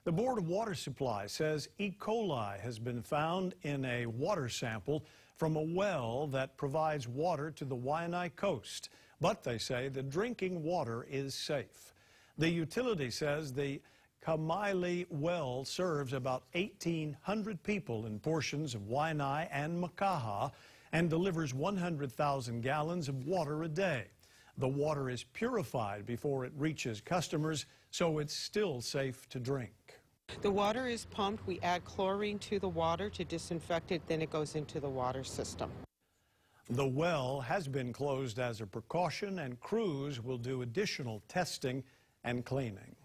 The Board of Water Supply says E. coli has been found in a water sample from a well that provides water to the Waianae Coast. But they say the drinking water is safe. The utility says the Coli well serves about 1,800 people in portions of Waianae and Makaha and delivers 100,000 gallons of water a day. The water is purified before it reaches customers, so it's still safe to drink. The water is pumped. We add chlorine to the water to disinfect it, then it goes into the water system. The well has been closed as a precaution, and crews will do additional testing and cleaning.